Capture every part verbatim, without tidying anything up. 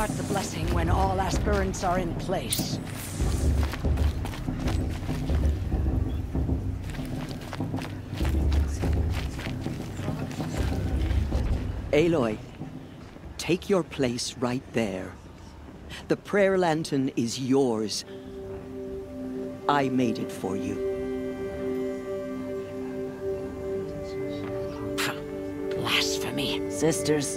start the blessing when all aspirants are in place. Aloy, take your place right there. The prayer lantern is yours. I made it for you. Blasphemy, sisters.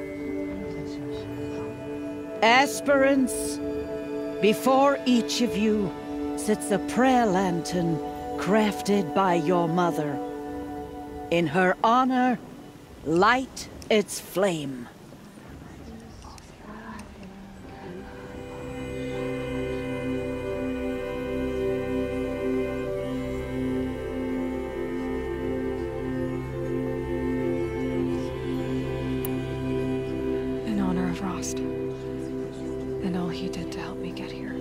Aspirants, before each of you sits a prayer lantern crafted by your mother. In her honor, light its flame. In honor of Rost, and all he did to help me get here.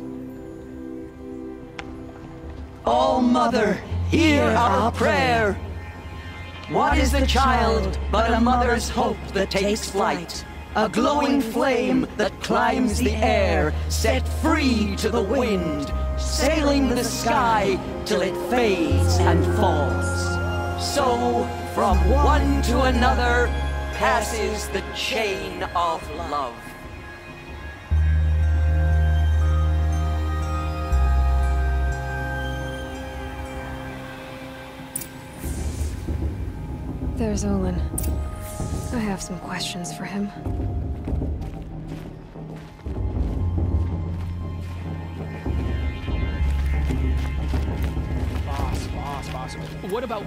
Oh, Mother, hear our prayer! What is the child but a mother's hope that takes flight? A glowing flame that climbs the air, set free to the wind, sailing the sky till it fades and falls. So, from one to another, passes the chain of love. There's Olin. I have some questions for him. Boss, boss, boss. What about...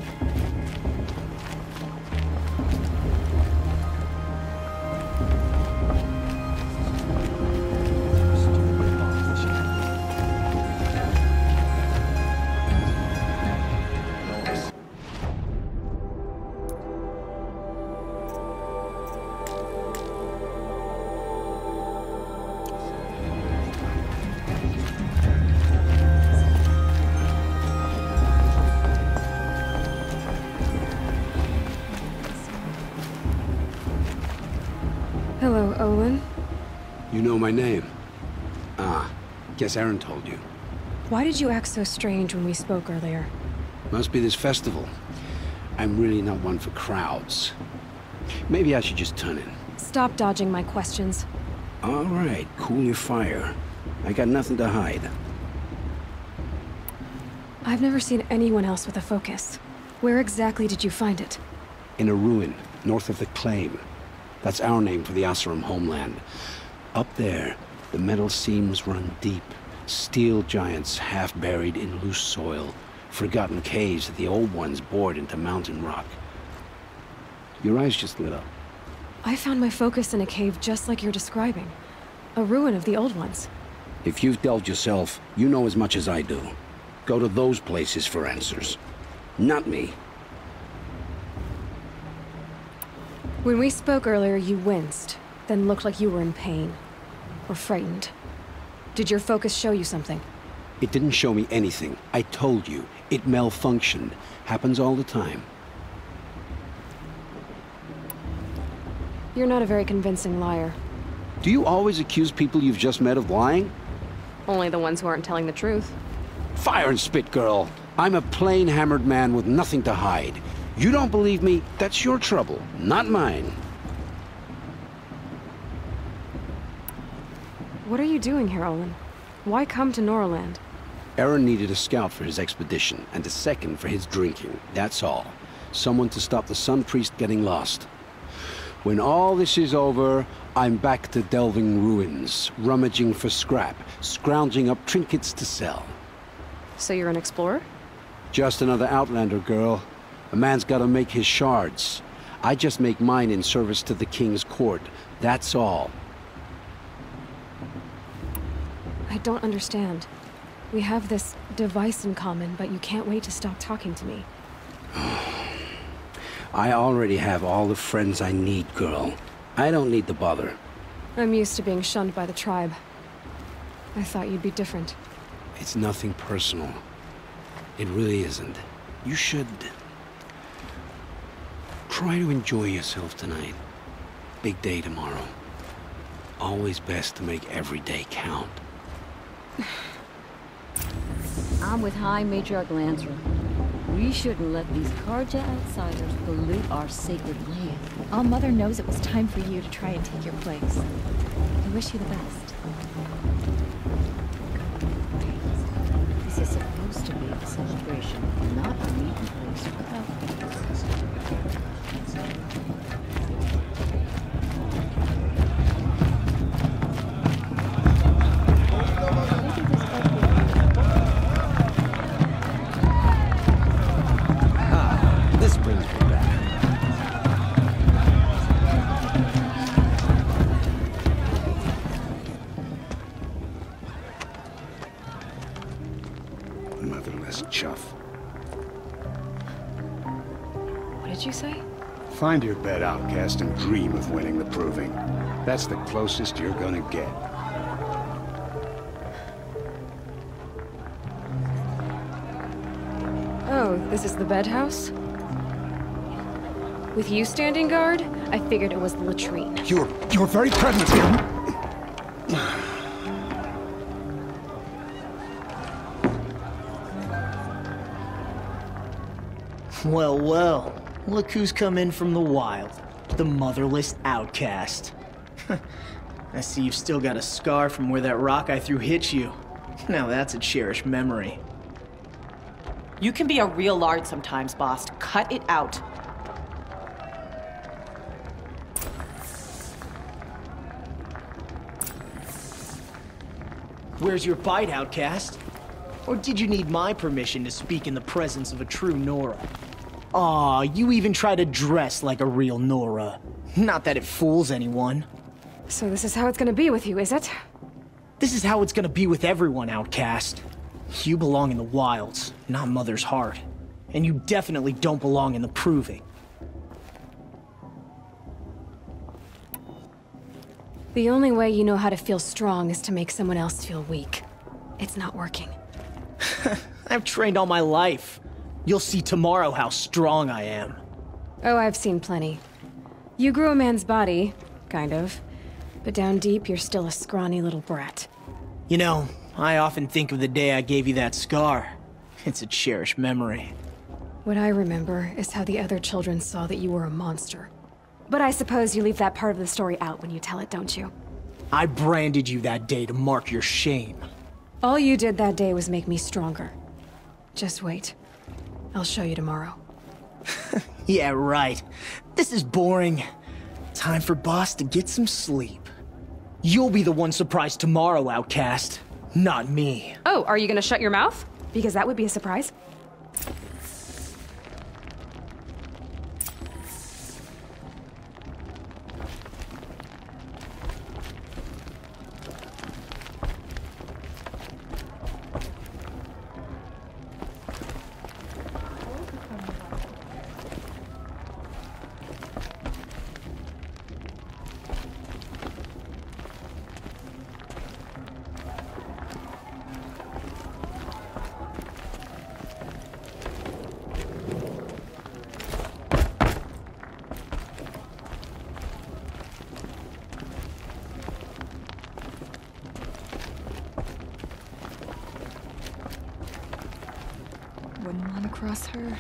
Hello, Olin. You know my name? Ah, guess Aaron told you. Why did you act so strange when we spoke earlier? Must be this festival. I'm really not one for crowds. Maybe I should just turn in. Stop dodging my questions. All right, cool your fire. I got nothing to hide. I've never seen anyone else with a focus. Where exactly did you find it? In a ruin, north of the Claim. That's our name for the Asuram homeland. Up there, the metal seams run deep. Steel giants half buried in loose soil. Forgotten caves that the old ones bored into mountain rock. Your eyes just lit up. I found my focus in a cave just like you're describing. A ruin of the old ones. If you've delved yourself, you know as much as I do. Go to those places for answers. Not me. When we spoke earlier, you winced, then looked like you were in pain. Or frightened. Did your focus show you something? It didn't show me anything. I told you. It malfunctioned. Happens all the time. You're not a very convincing liar. Do you always accuse people you've just met of lying? Only the ones who aren't telling the truth. Fire and spit, girl. I'm a plain hammered man with nothing to hide. You don't believe me, that's your trouble, not mine. What are you doing here, Olin? Why come to Norland? Aaron needed a scout for his expedition, and a second for his drinking, that's all. Someone to stop the Sun Priest getting lost. When all this is over, I'm back to delving ruins, rummaging for scrap, scrounging up trinkets to sell. So you're an explorer? Just another Outlander, girl. A man's gotta make his shards. I just make mine in service to the King's court. That's all. I don't understand. We have this device in common, but you can't wait to stop talking to me. I already have all the friends I need, girl. I don't need the bother. I'm used to being shunned by the tribe. I thought you'd be different. It's nothing personal. It really isn't. You should... try to enjoy yourself tonight. Big day tomorrow. always best to make every day count. I'm with High Matriarch Lancer. We shouldn't let these Karja outsiders pollute our sacred land. All Mother knows it was time for you to try and take your place. I wish you the best. This is supposed to be a celebration, not a meeting place for outcasts. This brings me back. Motherless chuff. What did you say? Find your bed, outcast, and dream of winning the proving. That's the closest you're gonna get. Oh, this is the bed house? With you standing guard, I figured it was the latrine. Your, your very presence here... Well, well. Look who's come in from the wild. The motherless outcast. I see you've still got a scar from where that rock I threw hit you. Now that's a cherished memory. You can be a real lard sometimes, boss. Cut it out. Where's your bite, outcast? Or did you need my permission to speak in the presence of a true Nora? Aw, you even try to dress like a real Nora. Not that it fools anyone. So this is how it's gonna be with you, is it? This is how it's gonna be with everyone, outcast. You belong in the wilds, not Mother's heart. And you definitely don't belong in the proving. The only way you know how to feel strong is to make someone else feel weak. It's not working. I've trained all my life. You'll see tomorrow how strong I am. Oh, I've seen plenty. You grew a man's body, kind of. But down deep, you're still a scrawny little brat. You know, I often think of the day I gave you that scar. It's a cherished memory. What I remember is how the other children saw that you were a monster. But I suppose you leave that part of the story out when you tell it, don't you? I branded you that day to mark your shame. All you did that day was make me stronger. Just wait. I'll show you tomorrow. Yeah, right. This is boring. Time for Boss to get some sleep. You'll be the one surprised tomorrow, outcast. Not me. Oh, are you gonna shut your mouth? Because that would be a surprise. Wouldn't want to cross her.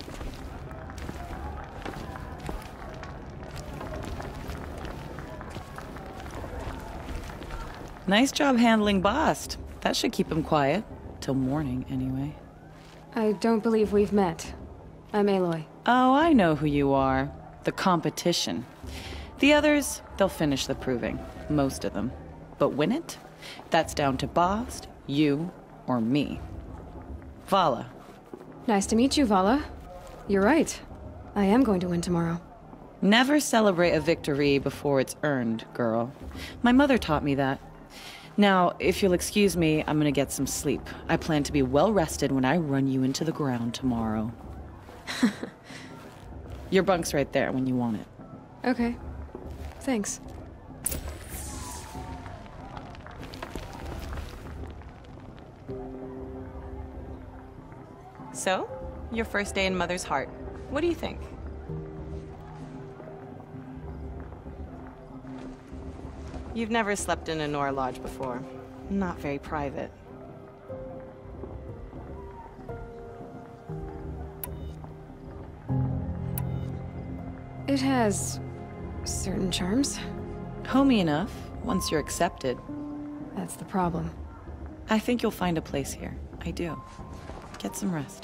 Nice job handling Bast. That should keep him quiet. Till morning, anyway. I don't believe we've met. I'm Aloy. Oh, I know who you are. The competition. The others, they'll finish the proving. Most of them. But win it? That's down to Bast, you, or me. Vala. Nice to meet you, Vala. You're right. I am going to win tomorrow. Never celebrate a victory before it's earned, girl. My mother taught me that. Now, if you'll excuse me, I'm gonna get some sleep. I plan to be well rested when I run you into the ground tomorrow. Your bunk's right there when you want it. Okay. Thanks. So, your first day in Mother's heart. What do you think? You've never slept in a Nora lodge before. Not very private. It has certain charms. Homey enough, once you're accepted. That's the problem. I think you'll find a place here. I do. Get some rest.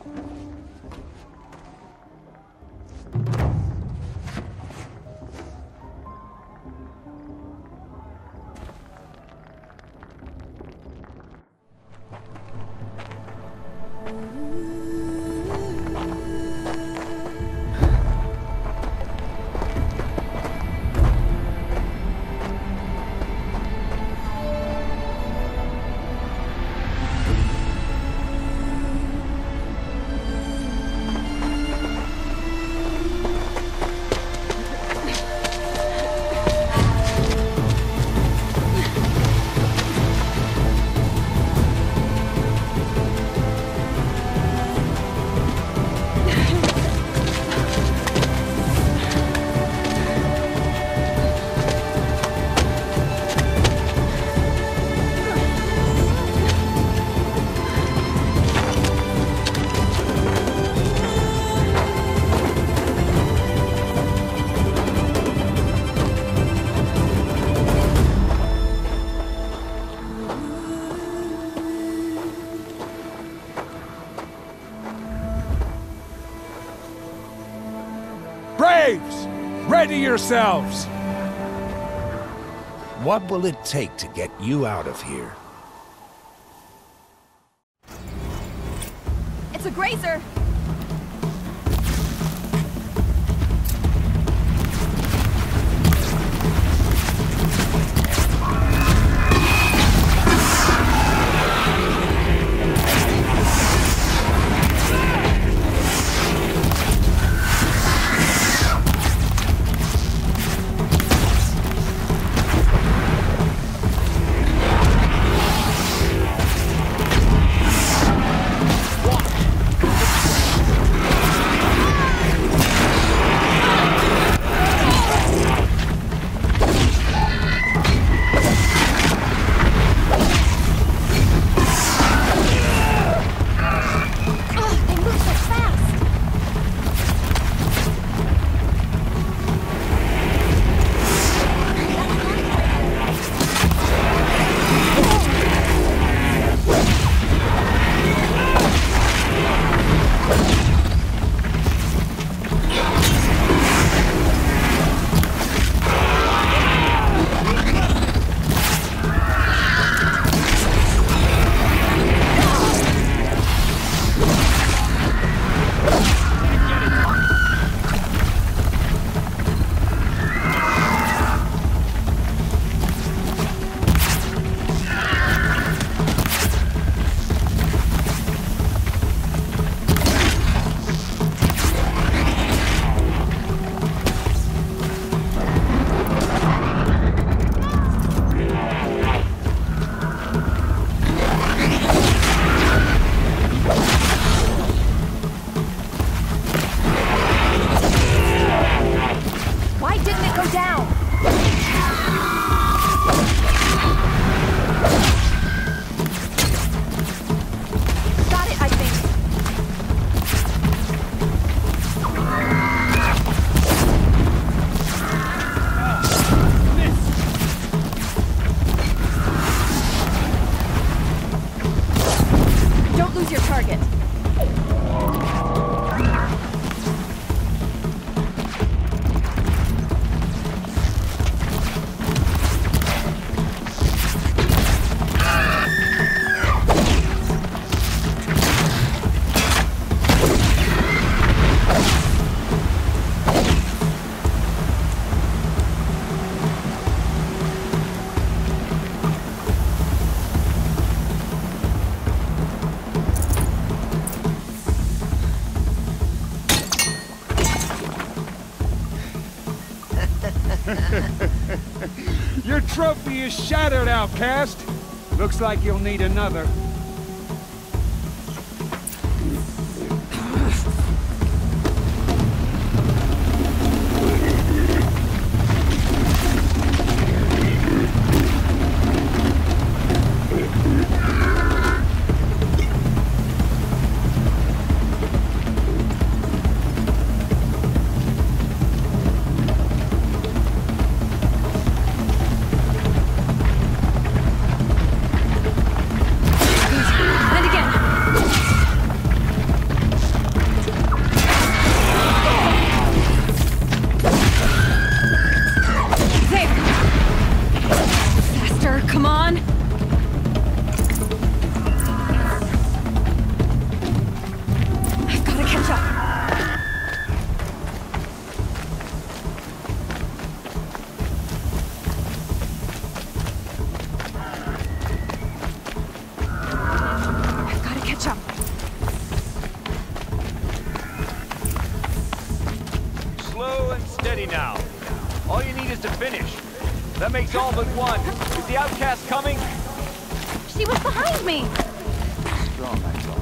Braves! Ready yourselves! What will it take to get you out of here? It's a grazer! Your trophy is shattered, outcast. Looks like you'll need another. makes all but one. Is the outcast coming? She was behind me! Strong, I thought.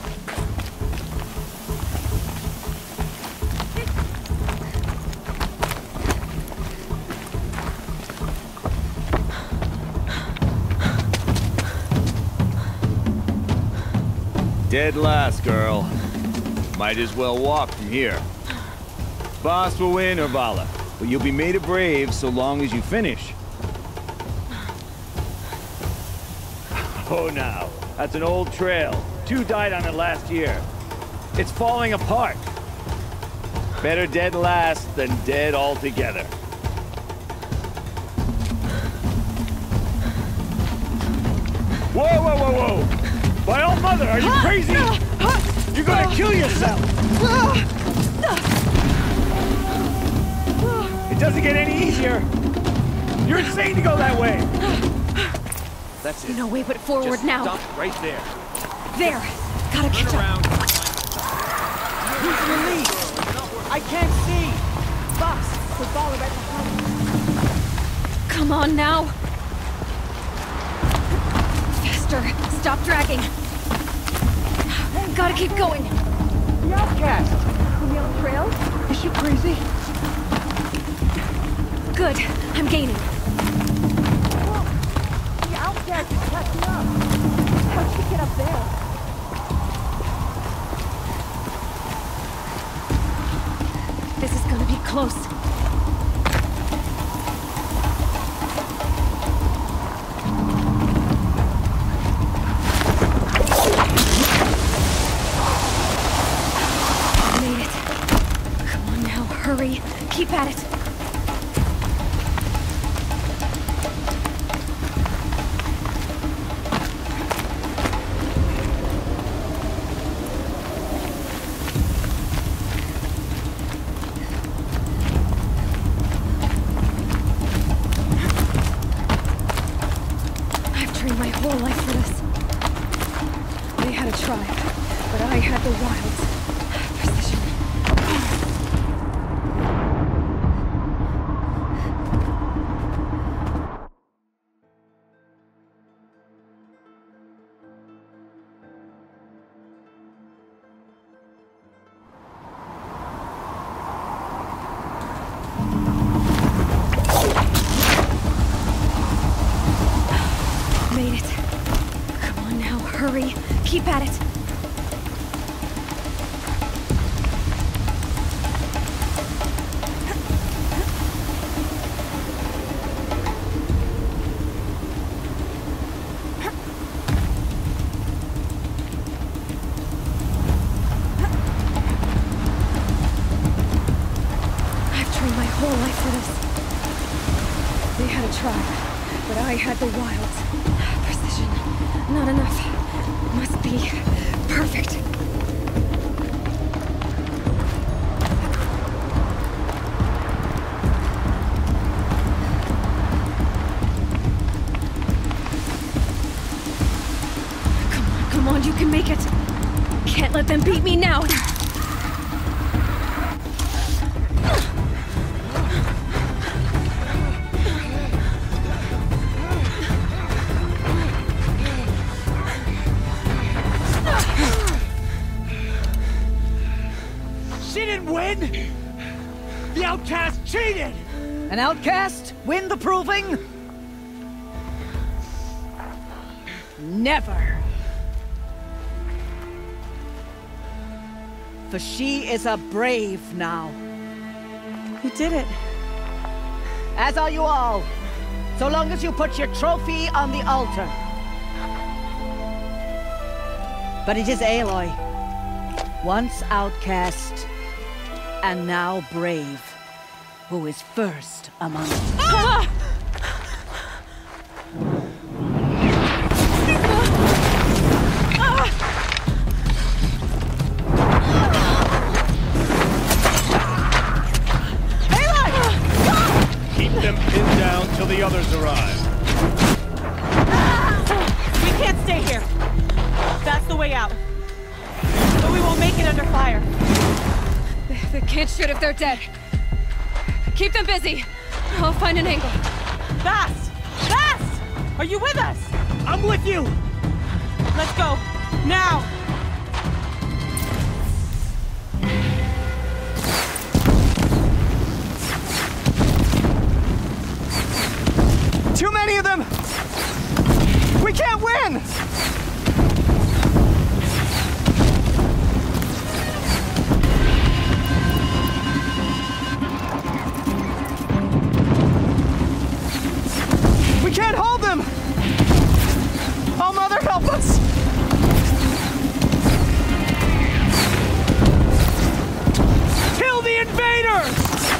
Dead last, girl. Might as well walk from here. Boss will win, Urvala, but you'll be made a brave so long as you finish. Oh, now. That's an old trail. Two died on it last year. It's falling apart. Better dead last than dead altogether. Whoa, whoa, whoa, whoa! My old mother, are you crazy? You're gonna kill yourself! It doesn't get any easier! You're insane to go that way! That's it. No way but forward Just now. stop right there. There! Gotta catch up. Who's released? I can't see! Boss, we're falling right behind. Come on now! Faster! Stop dragging! Gotta keep going! The outcast! On the old trail? Is she crazy? Good. I'm gaining. The outcast is catching up! How'd she get up there? This is gonna be close. Made it. Come on now, hurry. Keep at it. My whole life for this. They had a tribe, but I had the wilds. Precision. Made it. Come on now, hurry. Keep at it. I've trained my whole life for this. They had a tribe, but I had the wilds. Precision. Not enough. Must be perfect. Come on, come on, you can make it. Can't let them beat me now. Win? The outcast cheated! An outcast win the proving? Never. For she is a brave now. You did it. As are you all. So long as you put your trophy on the altar. But it is Aloy. Once outcast, and now brave, who is first among us. Ah! Keep them pinned down till the others arrive. We can't stay here. That's the way out. But we won't make it under fire. They can't shoot if they're dead. Keep them busy. I'll find an angle. Fast! Fast! Are you with us? I'm with you! Let's go! Now! Too many of them! We can't win! We can't hold them! Oh, Mother, help us! Kill the invaders!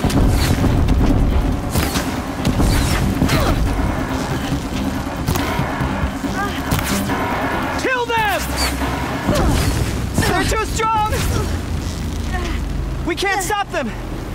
Kill them! They're too strong! We can't stop them!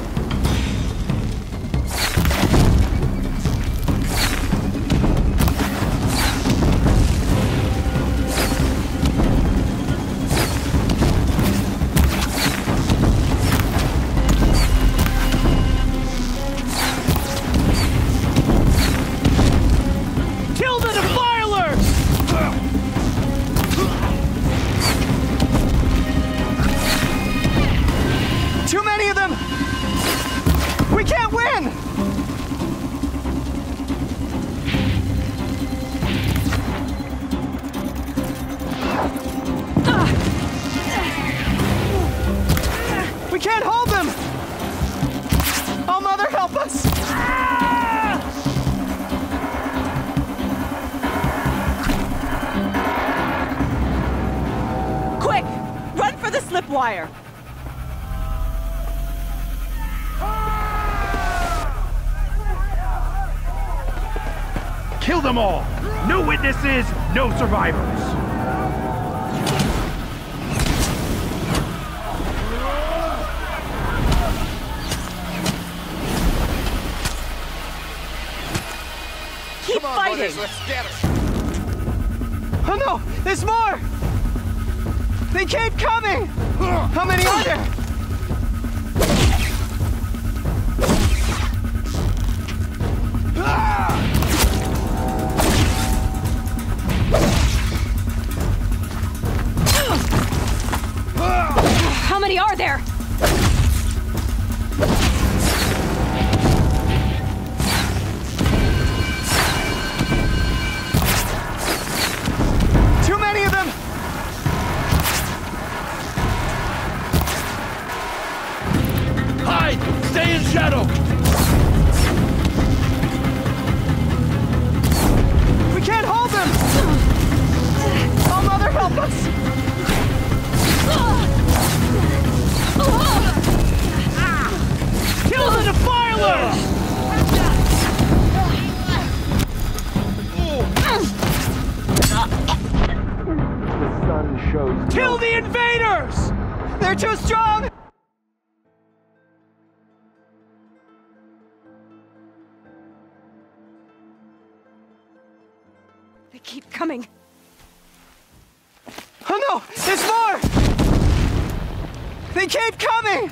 Wire. Kill them all! No witnesses, no survivors! Keep Come on, fighting! Brothers, let's get her! Oh no! There's more! They keep coming! How many are there? How many are there? Too many of them! Hide! Stay in shadow! We can't hold them! Oh, Mother, help us! Kill the defilers! The sun shows. Kill the invaders! They're too strong! They keep coming. Oh no! There's more! They keep coming!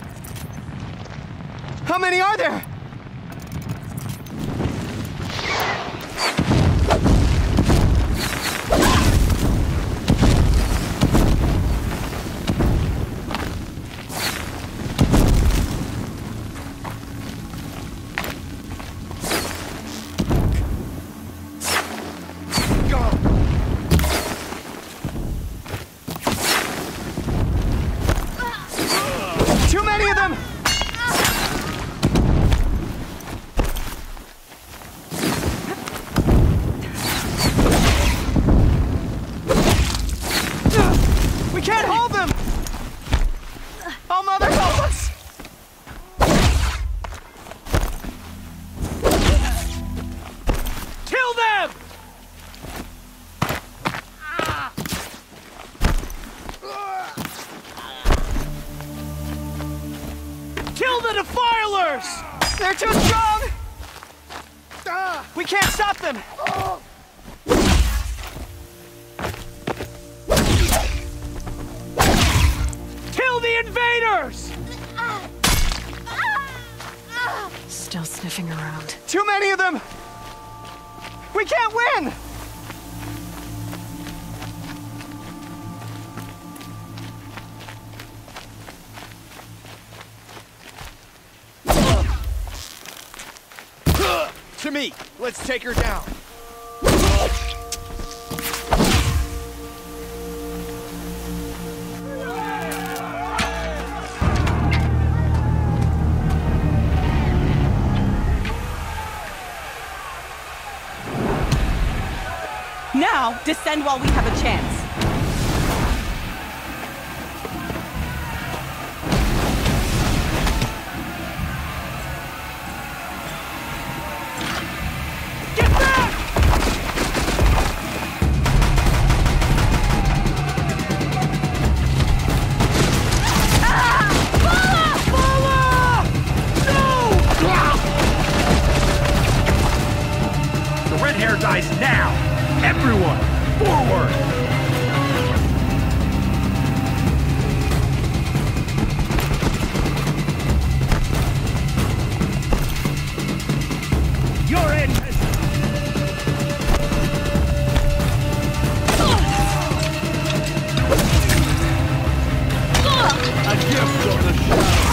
How many are there? Too many of them! We can't hold them! Oh, Mother, help us! Kill them! Kill the defilers! They're too strong! We can't stop them! Kill the invaders! Still sniffing around. Too many of them! We can't win! To me! Let's take her down! Now, descend while we have a chance. Dies now! Everyone, forward! You're in! A gift of the shadow!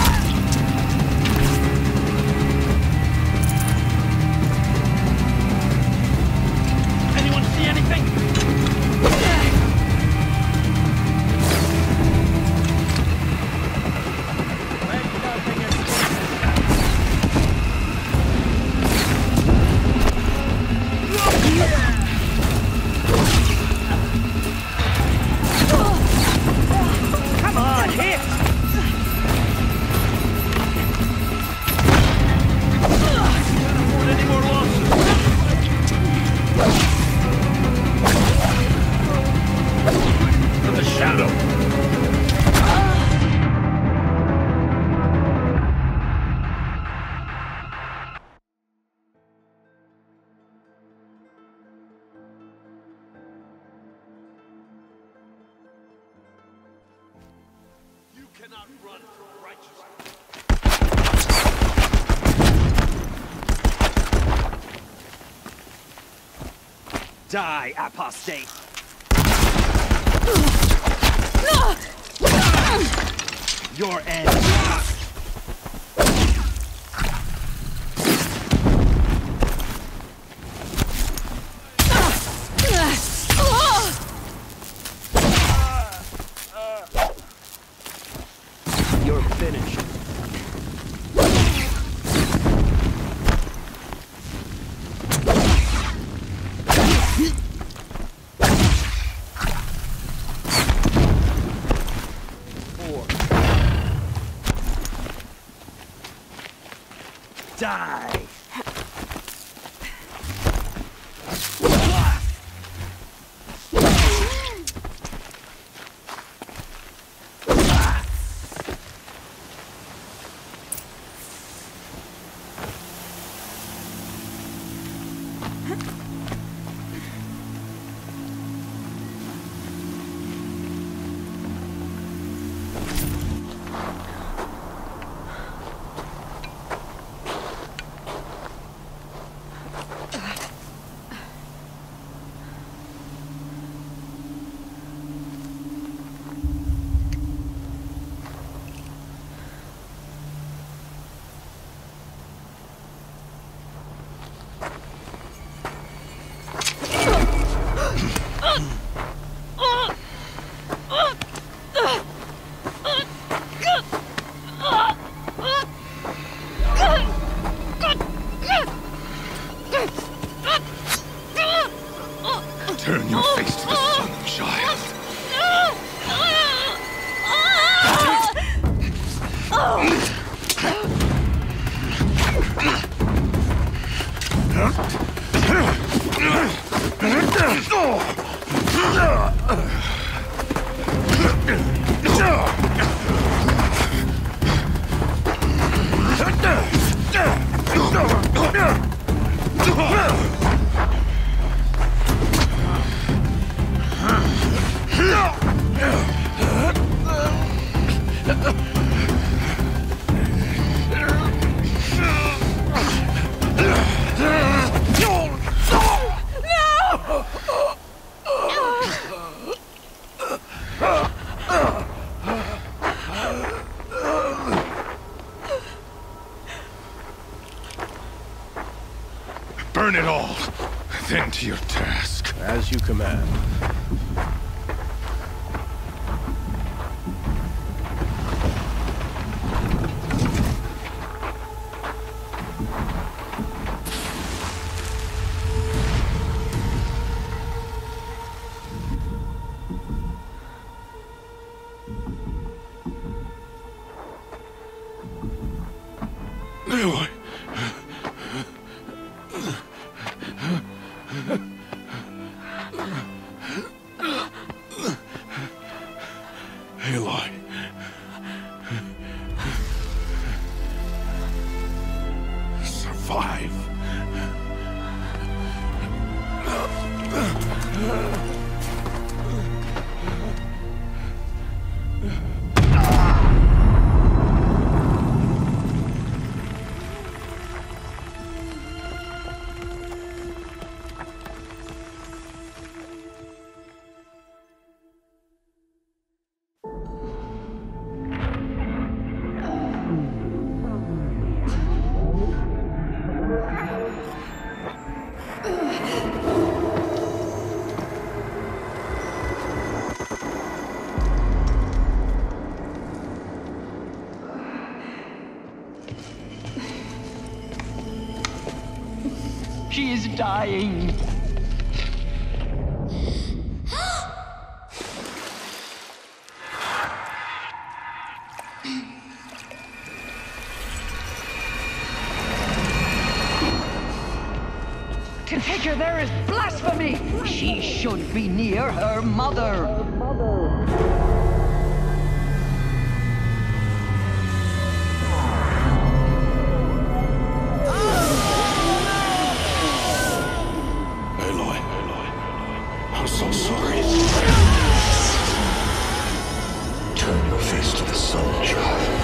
Cannot run from righteousness. Die, apostate! Your end. You're finished. Four. Die! Turn your face to the sun, child. Attend to your task. As you command. Aloy. Aloy. Survive. She is dying. To take her there is blasphemy. She should be near her mother. Aloy, Aloy, I'm so sorry. Turn your face to the sun, child.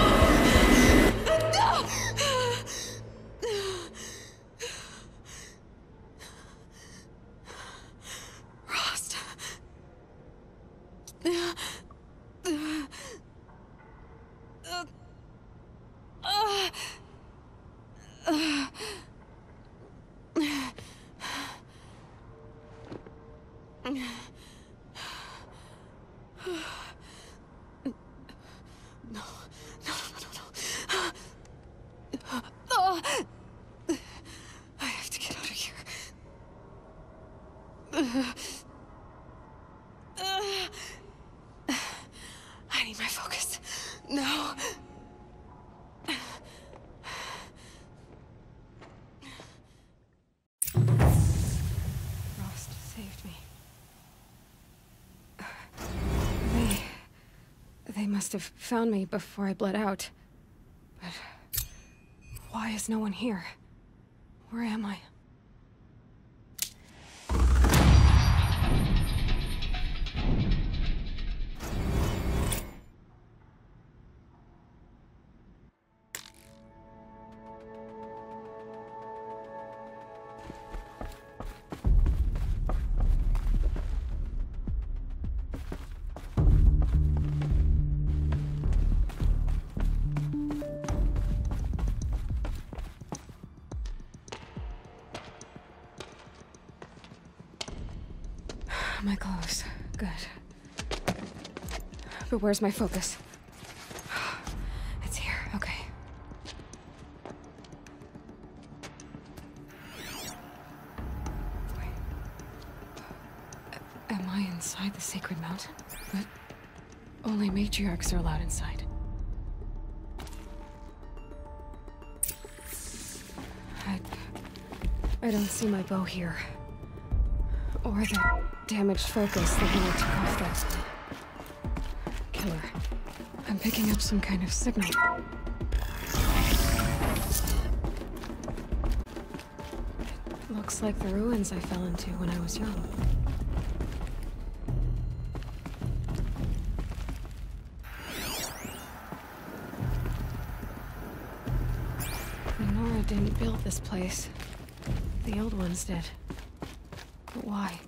I need my focus. No. Frost saved me. They... They must have found me before I bled out. But... why is no one here? Where am I? My clothes. Good. But where's my focus? It's here. Okay. Wait. Am I inside the sacred mountain? But only matriarchs are allowed inside. I... I don't see my bow here. Or that damaged focus that when I took off that killer. I'm picking up some kind of signal. It looks like the ruins I fell into when I was young. The Nora didn't build this place. The old ones did. But why?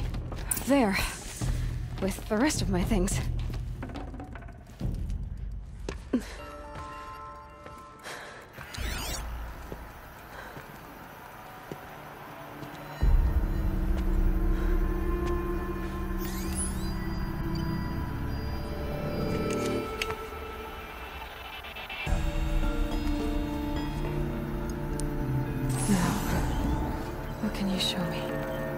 There. With the rest of my things. can you show me?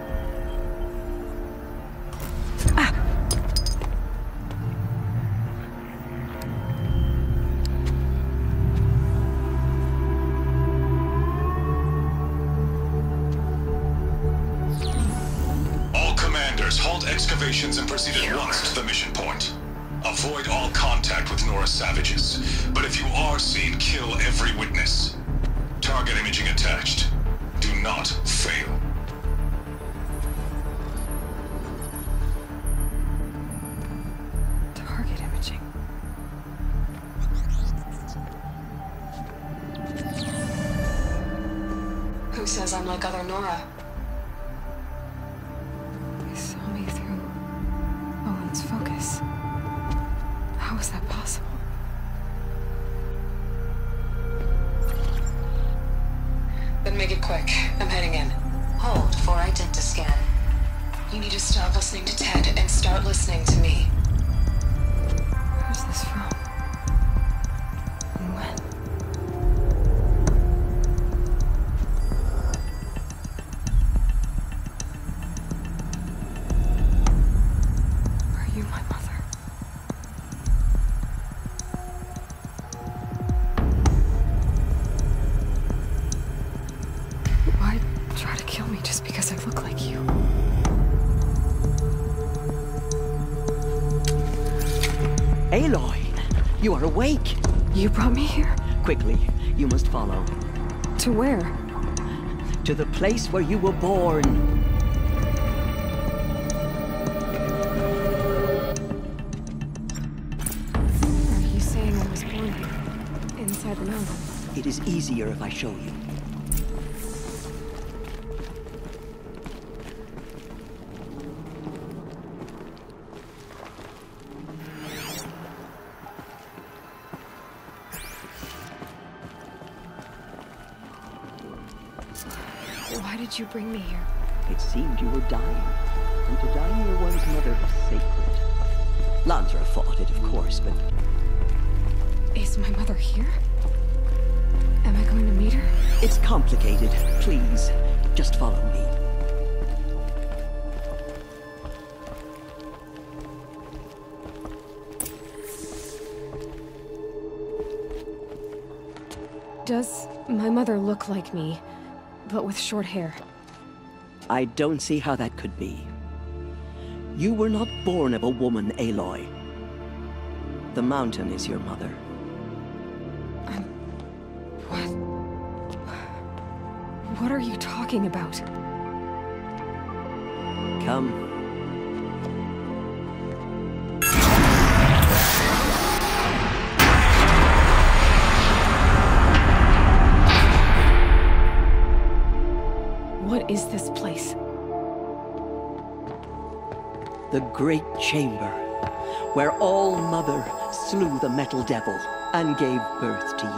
Excavations and proceed at once to the mission point. Avoid all contact with Nora savages, but if you are seen, kill every witness. Target imaging attached. Do not fail. Target imaging. Who says I'm like other Nora? Focus. How is that possible? Then make it quick. I'm heading in. Hold for identiscan. You need to stop listening to Ted and start listening to me. Where's this from? And when? Aloy, you are awake. You brought me here? Quickly, you must follow. To where? To the place where you were born. Are you saying I was born here? Inside the mountain? It is easier if I show you. Why did you bring me here? It seemed you were dying, and to die near one's mother was sacred. Lansra fought it, of course, but... Is my mother here? Am I going to meet her? It's complicated. Please, just follow me. Does my mother look like me? But with short hair? I don't see how that could be. You were not born of a woman, Aloy. The mountain is your mother. Um... What? What are you talking about? Come. What is this place? The Great Chamber, where All-Mother slew the Metal Devil and gave birth to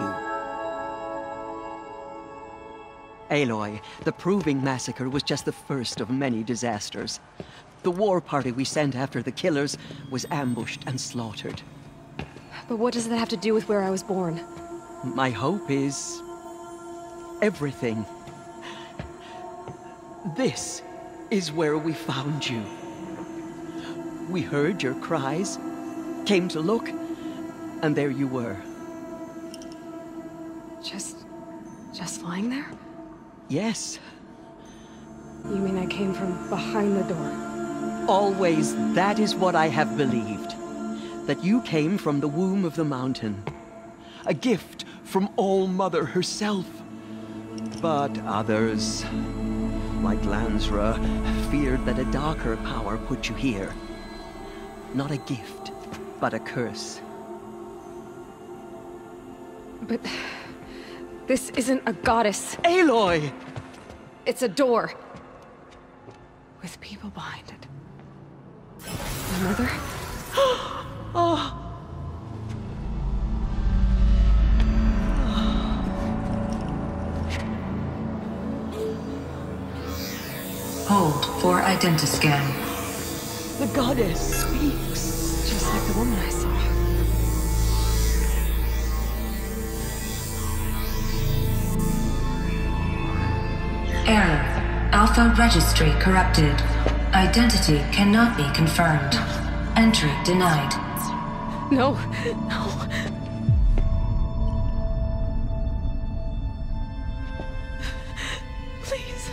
you. Aloy, the Proving Massacre was just the first of many disasters. The war party we sent after the killers was ambushed and slaughtered. But what does that have to do with where I was born? My hope is... everything. This is where we found you. We heard your cries, came to look, and there you were. Just... just lying there? Yes. You mean I came from behind the door? Always that is what I have believed. That you came from the womb of the mountain. A gift from All-Mother herself. But others... like Lansra, feared that a darker power put you here. Not a gift, but a curse. But... this isn't a goddess. Aloy! It's a door. With people behind it. My mother? Oh! Hold for identiscan. The goddess speaks. Just like the woman I saw. Error. Alpha Alpha registry corrupted. Identity cannot be confirmed. Entry denied. No, no. Please.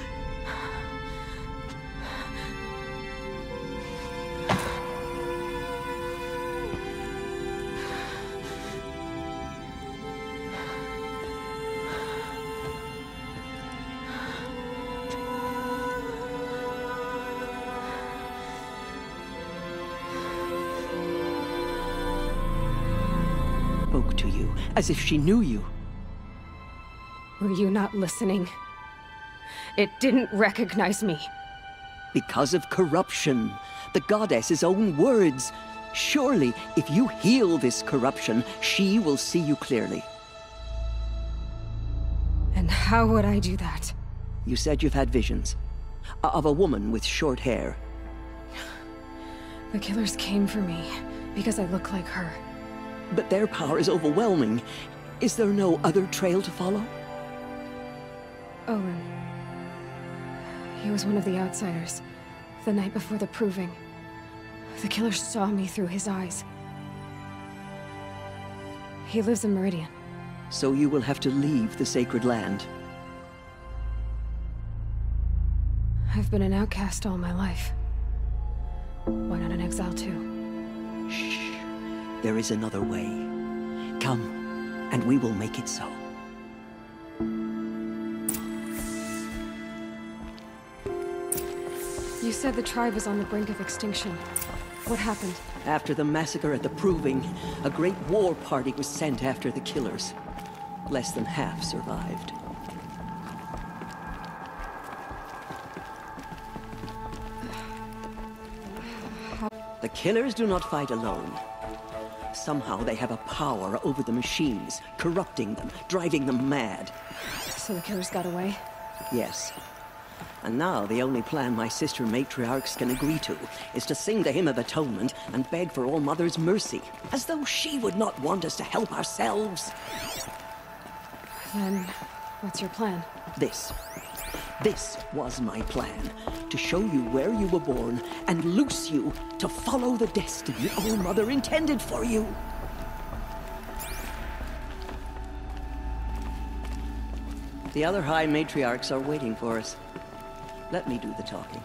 Spoke to you, as if she knew you. Were you not listening? It didn't recognize me. Because of corruption. The goddess's own words. Surely, if you heal this corruption, she will see you clearly. And how would I do that? You said you've had visions. Of a woman with short hair. The killers came for me because I look like her. But their power is overwhelming. Is there no other trail to follow? Owen. He was one of the outsiders. The night before the proving. The killer saw me through his eyes. He lives in Meridian. So you will have to leave the sacred land. I've been an outcast all my life. Why not an exile too? Shh. There is another way. Come, and we will make it so. You said the tribe was on the brink of extinction. What happened? After the massacre at the Proving, a great war party was sent after the killers. Less than half survived. The killers do not fight alone. Somehow they have a power over the machines, corrupting them, driving them mad. So the killers got away? Yes. And now the only plan my sister matriarchs can agree to is to sing the Hymn of Atonement and beg for All Mother's mercy, as though she would not want us to help ourselves. Then, what's your plan? This. This was my plan. To show you where you were born and loose you to follow the destiny All Mother intended for you. The other High Matriarchs are waiting for us. Let me do the talking.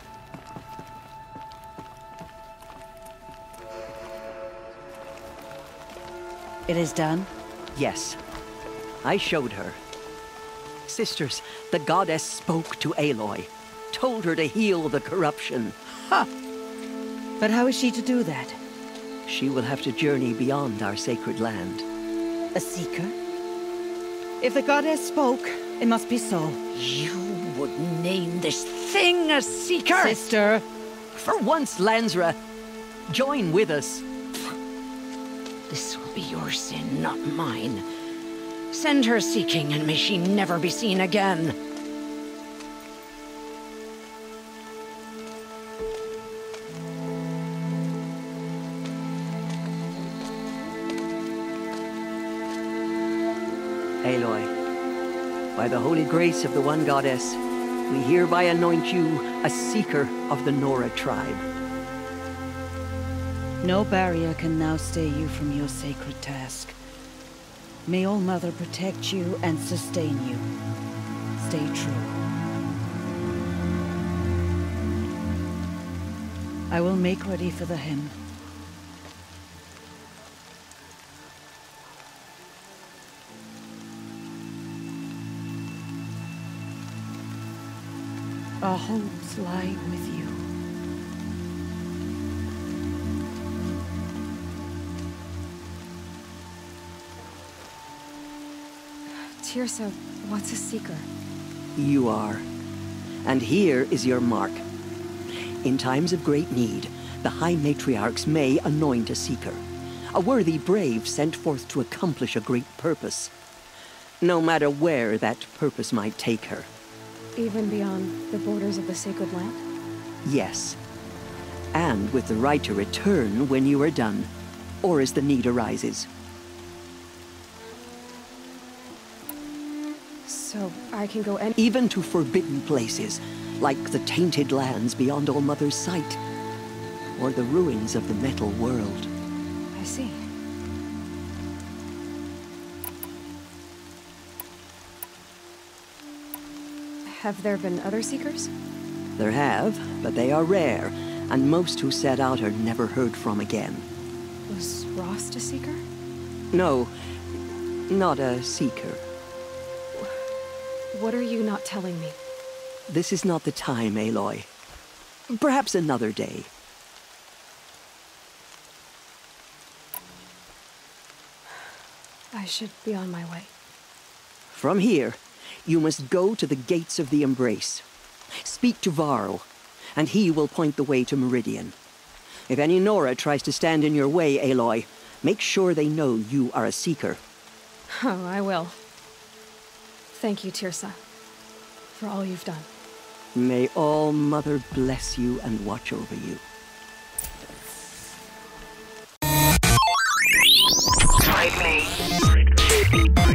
It is done? Yes. I showed her. Sisters, the goddess spoke to Aloy. Told her to heal the corruption. Ha! But how is she to do that? She will have to journey beyond our sacred land. A seeker? If the goddess spoke, it must be so. You would name this thing a seeker? Sister! For once, Lansra, join with us. This will be your sin, not mine. Send her seeking, and may she never be seen again. Aloy, by the holy grace of the one goddess, we hereby anoint you a seeker of the Nora tribe. No barrier can now stay you from your sacred task. May All Mother protect you and sustain you. Stay true. I will make ready for the hymn. Our hopes lie with you. Tirsa, what's a seeker? You are. And here is your mark. In times of great need, the High Matriarchs may anoint a seeker. A worthy brave sent forth to accomplish a great purpose. No matter where that purpose might take her. Even beyond the borders of the sacred land? Yes. And with the right to return when you are done, or as the need arises. So I can go any- Even to forbidden places, like the tainted lands beyond All Mother's sight, or the ruins of the metal world. I see. Have there been other Seekers? There have, but they are rare, and most who set out are never heard from again. Was Rost a Seeker? No, not a Seeker. What are you not telling me? This is not the time, Aloy. Perhaps another day. I should be on my way. From here, you must go to the gates of the Embrace. Speak to Varl, and he will point the way to Meridian. If any Nora tries to stand in your way, Aloy, make sure they know you are a Seeker. Oh, I will. Thank you, Tirsa, for all you've done. May All Mother bless you and watch over you. Right me.